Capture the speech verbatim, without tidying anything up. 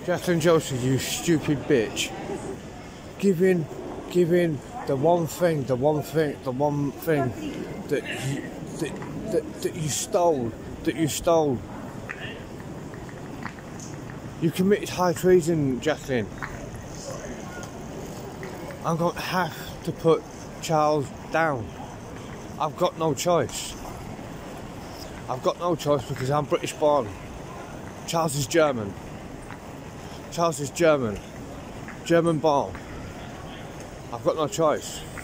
Jacqueline Joseph, you stupid bitch. Giving, giving the one thing, the one thing, the one thing that you, that, that, that you stole, that you stole. You committed high treason, Jacqueline. I'm going to have to put Charles down. I've got no choice. I've got no choice because I'm British born. Charles is German. Charles is German. German born. I've got no choice.